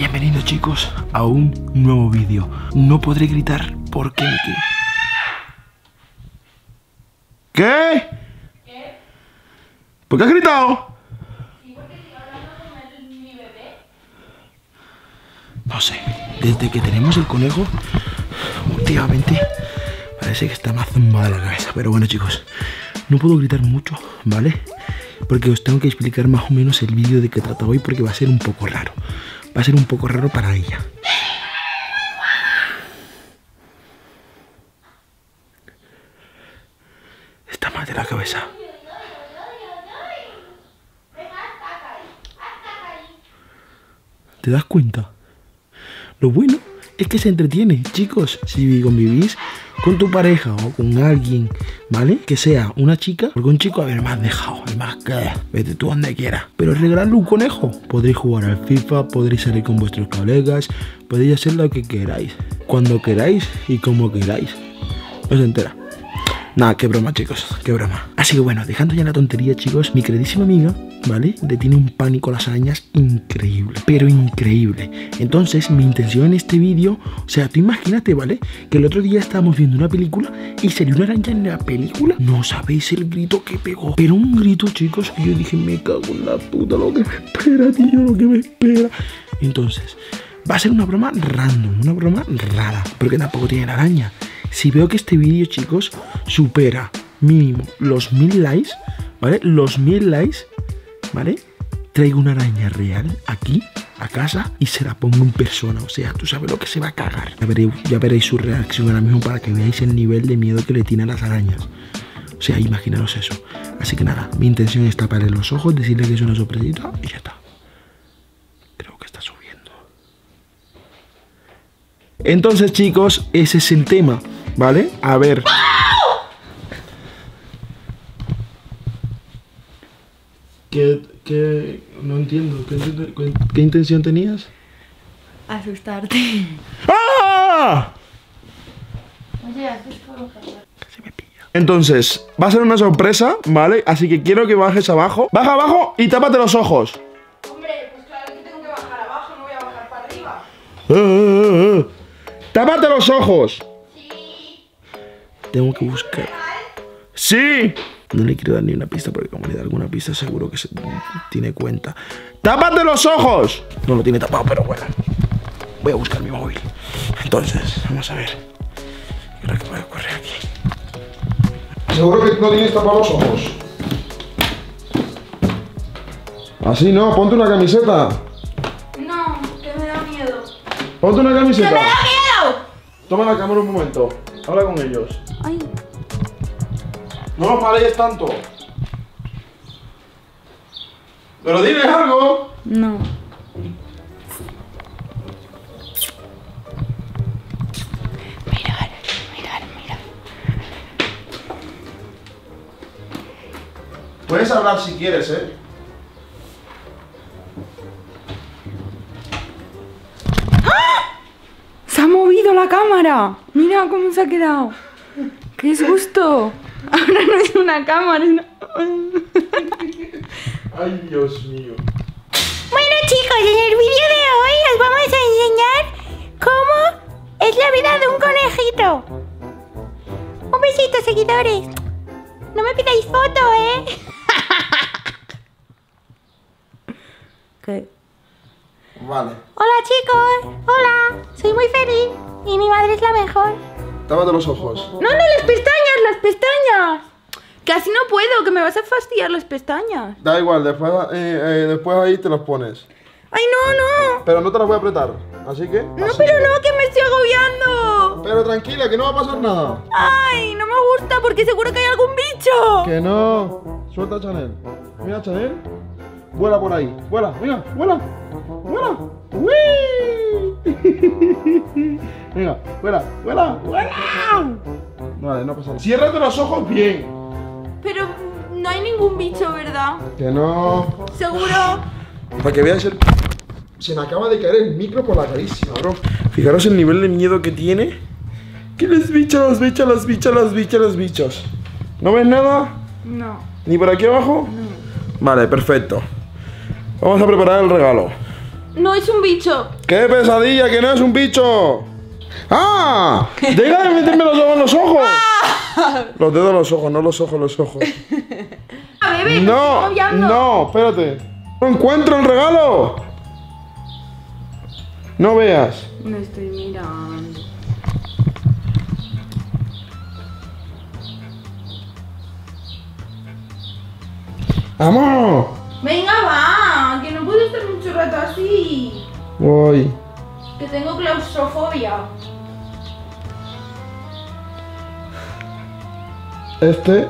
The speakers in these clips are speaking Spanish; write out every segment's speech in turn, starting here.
Bienvenidos chicos a un nuevo vídeo. No podré gritar porque me quedo. ¿Qué? ¿Qué? ¿Por qué has gritado? Sí, porque estoy hablando con mi bebé. No sé, desde que tenemos el conejo, últimamente parece que está más zumbada la cabeza. Pero bueno chicos, no puedo gritar mucho, ¿vale? Porque os tengo que explicar más o menos el vídeo de qué trata hoy, porque va a ser un poco raro. Va a ser un poco raro para ella. Está mal de la cabeza. ¿Te das cuenta? Lo bueno es que se entretiene, chicos. Si convivís con tu pareja o con alguien, ¿vale? Que sea una chica, porque un chico, a ver, me has dejado, el más que vete tú donde quieras. Pero regalarle un conejo. Podréis jugar al FIFA, podréis salir con vuestros colegas, podréis hacer lo que queráis, cuando queráis y como queráis. No se entera. Nada, qué broma chicos, qué broma. Así que bueno, dejando ya la tontería chicos, mi queridísima amiga, ¿vale? Le tiene un pánico a las arañas increíble, pero increíble. Entonces mi intención en este vídeo, o sea, tú imagínate, ¿vale? Que el otro día estábamos viendo una película y salió una araña en la película. No sabéis el grito que pegó, pero un grito chicos que yo dije, me cago en la puta, lo que me espera, tío, lo que me espera. Entonces, va a ser una broma random, una broma rara, porque tampoco tiene la araña. Si veo que este vídeo, chicos, supera mínimo los 1000 likes, ¿vale? Los 1000 likes, ¿vale? Traigo una araña real aquí, a casa, y se la pongo en persona. O sea, tú sabes lo que se va a cagar. Ya veréis su reacción ahora mismo para que veáis el nivel de miedo que le tiene a las arañas. O sea, imaginaros eso. Así que nada, mi intención es taparle los ojos, decirle que es una sorpresita y ya está. Creo que está subiendo. Entonces, chicos, ese es el tema, ¿vale? A ver. No entiendo. ¿Qué intención tenías? Asustarte. ¡Ah! Oye, haces colocar. Se me pilla. Entonces, va a ser una sorpresa, ¿vale? Así que quiero que bajes abajo. Baja abajo y tápate los ojos. Hombre, pues claro que tengo que bajar abajo, no voy a bajar para arriba. ¡Tápate los ojos! Sí. Tengo que buscar. ¡Sí! No le quiero dar ni una pista porque como le da alguna pista seguro que se tiene cuenta. ¡Tápate los ojos! No lo tiene tapado, pero bueno. Voy a buscar mi móvil. Entonces, vamos a ver. Creo que puedo correr aquí. Seguro que no tienes tapados los ojos. Así no, ponte una camiseta. No, que me da miedo. Ponte una camiseta. ¡Que me da miedo! Toma la cámara un momento. Habla con ellos. Ay. No los paréis tanto. ¿Pero diles algo? No. Mirar. Puedes hablar si quieres, ¿eh? ¡Se ha movido la cámara! Mira cómo se ha quedado. ¡Qué susto! Ahora no es una cámara, es una... Ay, Dios mío. Bueno chicos, en el vídeo de hoy os vamos a enseñar cómo es la vida de un conejito. Un besito, seguidores. No me pidáis foto, ¿eh? ¿Qué? Vale. Hola chicos, hola. Soy muy feliz y mi madre es la mejor. Tápate los ojos. No, las pestañas, las pestañas. Que así no puedo, que me vas a fastidiar las pestañas. Da igual, después ahí te los pones. Ay, no. Pero no te las voy a apretar, así que... No, pero no, que me estoy agobiando. Pero tranquila, que no va a pasar nada. Ay, no me gusta porque seguro que hay algún bicho. Que no. Suelta a Chanel. Mira, Chanel. Vuela por ahí. Vuela, venga, vuela. Vuela. ¡Uy! Venga, vuela. Vale, no pasa nada. Ciérrate los ojos bien. Pero no hay ningún bicho, ¿verdad? Que no. ¿Seguro? Para que veáis el... Se me acaba de caer el micro por la carísima, bro. Fijaros el nivel de miedo que tiene. Que los bichos. ¿No ves nada? No. ¿Ni por aquí abajo? No. Vale, perfecto. Vamos a preparar el regalo. No es un bicho. ¿Qué ¡Qué pesadilla! ¡Que no es un bicho! ¡Ah! ¡Deja de meterme los ojos en los ojos! Los dedos en los ojos, no los ojos, los ojos. Bebé, No, no, espérate. No encuentro el regalo. No veas. No estoy mirando. ¡Vamos! Venga, va, que no puedo estar mucho rato así. Voy. Que tengo claustrofobia. Este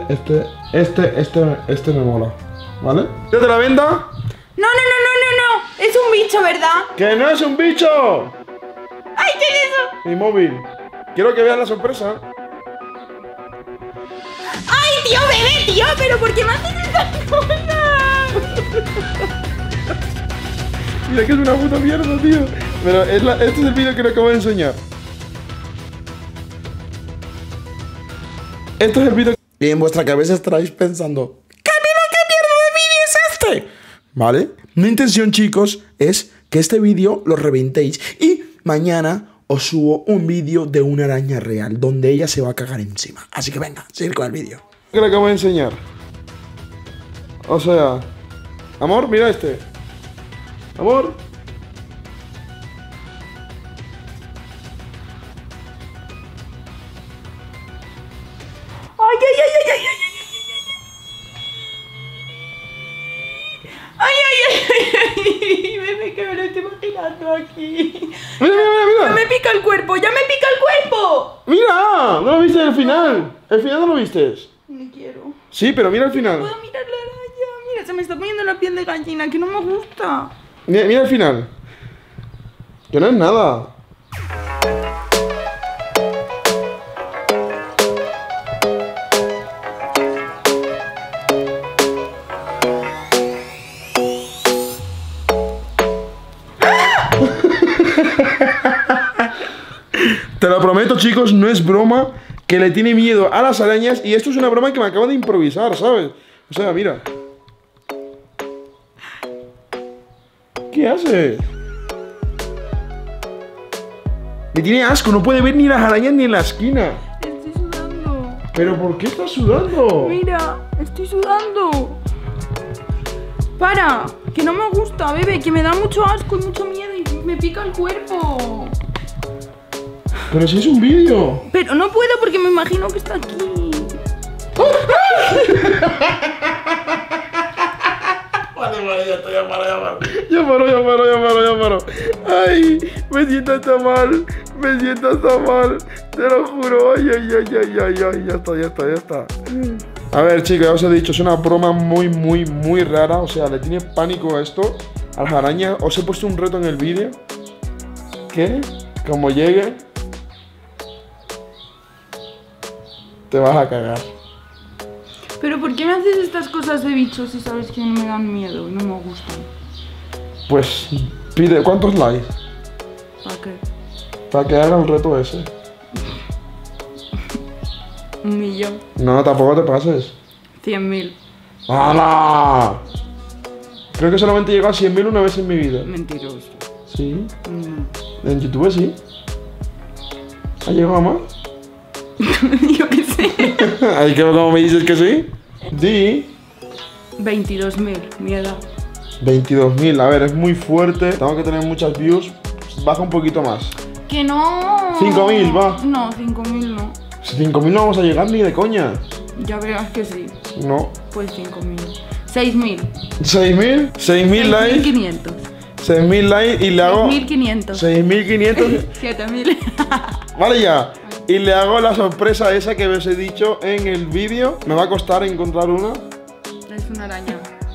me mola. ¿Vale? ¿Te la venda? No. Es un bicho, ¿verdad? ¡Que no es un bicho! ¡Ay, qué es eso! Mi móvil. Quiero que veas la sorpresa. ¡Ay, tío, bebé, tío! ¿Pero por qué me haces estas cosas? Mira que es una puta mierda, tío. Pero este es el vídeo que le acabo de enseñar. Esto es el vídeo. Y en vuestra cabeza estaréis pensando: ¿qué mierda de vídeo es este? ¿Vale? Mi intención, chicos, es que este vídeo lo reventéis. Y mañana os subo un vídeo de una araña real, donde ella se va a cagar encima. Así que venga, seguir con el vídeo. ¿Qué le acabo de enseñar? O sea, amor, mira este. Amor. ¡Ay! Bebé, que me lo estoy imaginando aquí. Mira. ¡Ya me pica el cuerpo! Mira, no lo viste el final. El final no lo viste. No quiero. Sí, pero mira el final. Puedo mirar la araña. Mira, se me está poniendo la piel de gallina, que no me gusta. Mira el final. Que no es nada. Te lo prometo, chicos, no es broma, que le tiene miedo a las arañas. Y esto es una broma que me acabo de improvisar, ¿sabes? O sea, mira. ¿Qué hace? Le tiene asco, no puede ver ni las arañas ni en la esquina. Estoy sudando. ¿Pero por qué estás sudando? Mira, estoy sudando. Para, que no me gusta, bebé, que me da mucho asco y mucho miedo y me pica el cuerpo. Pero si es un vídeo. Pero no puedo porque me imagino que está aquí. Vale, ya paro. Ay, me siento hasta mal. Te lo juro. Ay, ya está. A ver, chicos, ya os he dicho, es una broma muy rara. O sea, le tiene pánico a esto, a las arañas. Os he puesto un reto en el vídeo. ¿Qué? Como llegue, te vas a cagar. Pero ¿por qué me haces estas cosas de bichos si sabes que me dan miedo y no me gustan? Pues pide, ¿cuántos likes? ¿Para qué? Para que haga el reto ese. 1 millón. No, tampoco te pases. 100.000. ¡Hala! Creo que solamente llegó a 100.000 una vez en mi vida. Mentiroso. Sí. En YouTube sí. ¿Ha llegado a más? Yo qué sé. ¿Ahí que cómo me dices que sí? Di. 22.000, mi edad. 22.000, a ver, es muy fuerte. Tengo que tener muchas views. Baja un poquito más. Que no. 5.000, va. No, 5.000 no. 5.000 no vamos a llegar ni de coña. Ya verás que sí. No. Pues 5.000. 6.000. 6.000. 6.000 likes. 6.500. 6.000 likes y le hago. 6.500. 6.500. 7.000. Vale ya. Y le hago la sorpresa esa que os he dicho en el vídeo. Me va a costar encontrar una. Es una araña.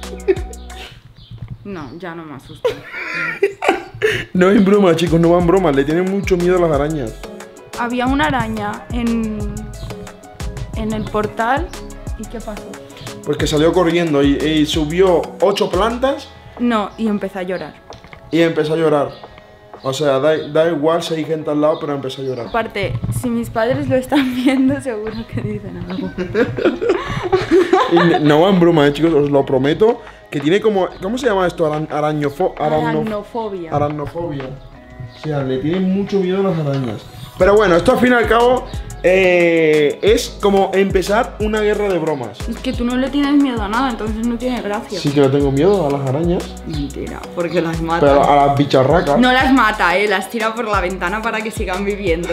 No, ya no me asusta. No es broma, chicos, no van bromas. Le tienen mucho miedo a las arañas. Había una araña en el portal. ¿Y qué pasó? Pues que salió corriendo y subió 8 plantas. No, y empecé a llorar. Y empezó a llorar. O sea, da igual si hay gente al lado, pero empezó a llorar. Aparte, si mis padres lo están viendo, seguro que dicen algo. Y no va en broma, chicos, os lo prometo, que tiene como... ¿Cómo se llama esto? Aracnofobia. Aracnofobia. O sea, le tiene mucho miedo a las arañas. Pero bueno, esto al fin y al cabo es como empezar una guerra de bromas. Es que tú no le tienes miedo a nada, entonces no tiene gracia. Sí que le tengo miedo a las arañas. Mentira, porque las mata. Pero a las bicharracas. No las mata, las tira por la ventana para que sigan viviendo.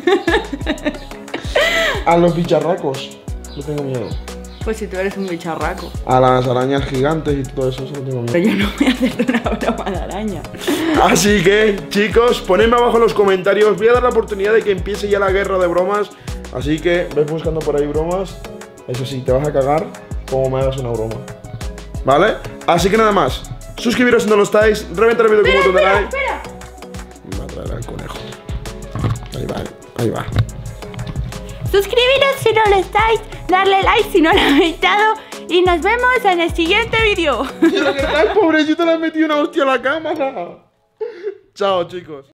A los bicharracos le tengo miedo. Pues si tú eres un bicharraco. A las arañas gigantes y todo eso, le tengo miedo. Pero yo no voy a hacerte una broma de araña. Así que, chicos, ponedme abajo en los comentarios. Voy a dar la oportunidad de que empiece ya la guerra de bromas. Así que, ves buscando por ahí bromas. Eso sí, te vas a cagar como me hagas una broma. ¿Vale? Así que nada más. Suscribiros si no lo estáis. Reventar el vídeo con un botón de like. Espera. Me va a traer al conejo. Ahí va, ahí va. Suscribiros si no lo estáis, darle like si no lo habéis dado y nos vemos en el siguiente vídeo. Ay, pobrecito, le has metido una hostia a la cámara. Chao, chicos.